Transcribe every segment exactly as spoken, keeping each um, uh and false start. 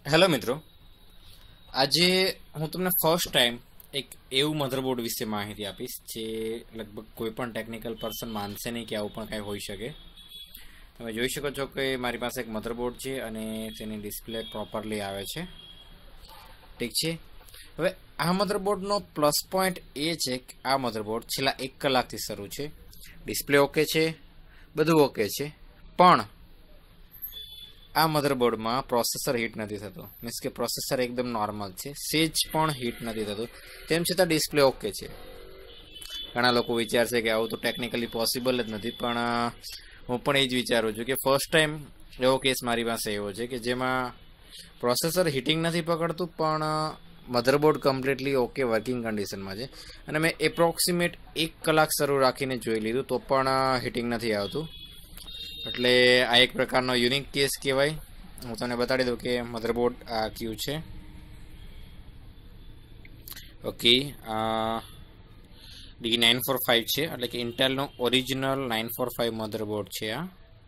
Hello મિત્રો, આજે હું તમને ફર્સ્ટ ટાઈમ એક એવું મધરબોર્ડ વિશે માહિતી આપીશ જે લગભગ કોઈ પણ ટેકનિકલ પર્સન માનશે નહીં કે આવું પણ કાંઈ હોઈ શકે. તમે જોઈ શકો છો કે મારી પાસે એક મધરબોર્ડ છે અને તેની ડિસ્પ્લે પ્રોપરલી આવે છે. ઠીક છે. હવે આ મધરબોર્ડનો પ્લસ પોઈન્ટ એ છે કે આ મધરબોર્ડ છેલ્લા એક કલાકથી શરૂ છે. ડિસ્પ્લે ઓકે છે, બધું ઓકે છે, પણ આ મધરબોર્ડમાં પ્રોસેસર હીટ નથી થતું. મીન્સ કે પ્રોસેસર એકદમ નોર્મલ છે, સેજ પણ હીટ નથી થતું. તેમ છતાં ડિસ્પ્લે ઓકે છે. ઘણા લોકો વિચારશે કે આવું તો ટેકનિકલી પોસિબલ જ નથી, પણ હું પણ એ જ વિચારું છું કે ફર્સ્ટ ટાઈમ એવો કેસ મારી પાસે એવો છે કે જેમાં પ્રોસેસર હીટિંગ નથી પકડતું, પણ મધરબોર્ડ કમ્પ્લીટલી ઓકે વર્કિંગ કન્ડિશનમાં છે. અને મેં એપ્રોક્સિમેટ એક કલાક શરૂ રાખીને જોઈ લીધું તો પણ હીટિંગ નથી આવતું. એટલે આ એક પ્રકારનો યુનિક કેસ કહેવાય. હું તમને બતાડી દઉં કે મધરબોર્ડ આ કયું છે. Okay, D nine four five છે, એટલે કે ઇન્ટેલનો original nine four five motherboard છે આ.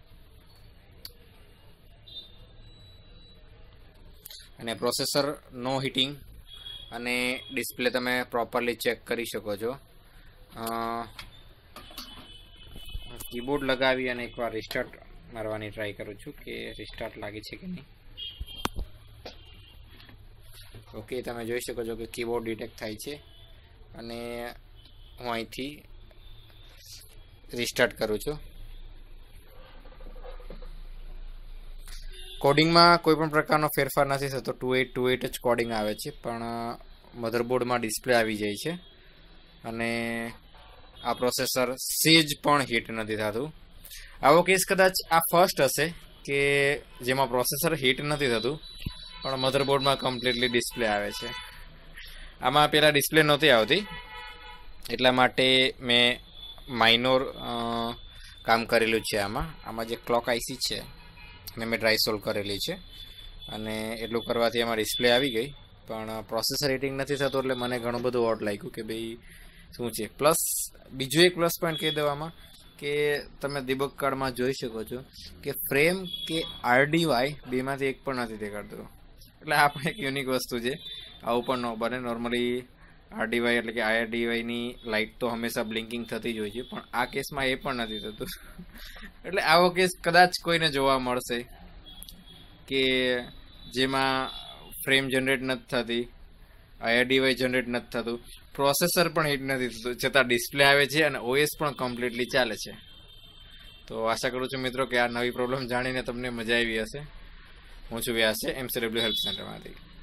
અને પ્રોસેસર નો હીટિંગ અને ડિસ્પ્લે તમે પ્રોપરલી ચેક કરી શકો છો. કીબોર્ડ લગાવી અને એકવાર રિસ્ટાર્ટ મારવાની ટ્રાય કરું છું કે રિસ્ટાર્ટ લાગે છે કે નહીં. ઓકે, તમે જોઈ શકો છો કે કીબોર્ડ ડિટેક્ટ થાય છે અને હું અહીંથી રિસ્ટાર્ટ કરું છું. કોડિંગમાં કોઈ પણ પ્રકારનો ફેરફાર નથી થતો. ટુ એટ ટુ એટ જ કોડિંગ આવે છે, પણ મધરબોર્ડમાં ડિસ્પ્લે આવી જાય છે અને આ પ્રોસેસર સેજ પણ હીટ નથી થતું. આવો કેસ કદાચ આ ફર્સ્ટ હશે કે જેમાં પ્રોસેસર હીટ નથી થતું પણ મધરબોર્ડમાં કમ્પ્લીટલી ડિસ્પ્લે આવે છે. આમાં પહેલાં ડિસ્પ્લે નહોતી આવતી, એટલા માટે મેં માઇનોર કામ કરેલું છે. આમાં આમાં જે ક્લોક આઈસી છે એને મેં ડ્રાય સોલ્વ કરેલી છે અને એટલું કરવાથી એમાં ડિસ્પ્લે આવી ગઈ, પણ પ્રોસેસર હીટિંગ નથી થતું. એટલે મને ઘણું બધું ઓડ લાગ્યું કે ભાઈ શું છે. પ્લસ બીજું એક પ્લસ પોઈન્ટ કહી દેવામાં કે તમે ડિબગ કાર્ડમાં જોઈ શકો છો કે ફ્રેમ કે આરડીવાય બેમાંથી એક પણ નથી દેખાડતું. એટલે આ પણ એક યુનિક વસ્તુ છે. આવું પણ ન બને. નોર્મલી આરડીવાય એટલે કે આરડીવાયની લાઇટ તો હંમેશા બ્લિંકિંગ થતી જ હોય છે, પણ આ કેસમાં એ પણ નથી થતું. એટલે આવો કેસ કદાચ કોઈને જોવા મળશે કે જેમાં ફ્રેમ જનરેટ નથી થતી, આરડીવાય જનરેટ નથી થતું, પ્રોસેસર પણ હીટ નથી થતું, છતાં ડિસ્પ્લે આવે છે અને ઓએસ પણ કમ્પ્લીટલી ચાલે છે. તો આશા કરું છું મિત્રો કે આ નવી પ્રોબ્લેમ જાણીને તમને મજા આવી હશે. હું છું વ્યાસ છે એમસીડબલ્યુ હેલ્પ સેન્ટરમાંથી.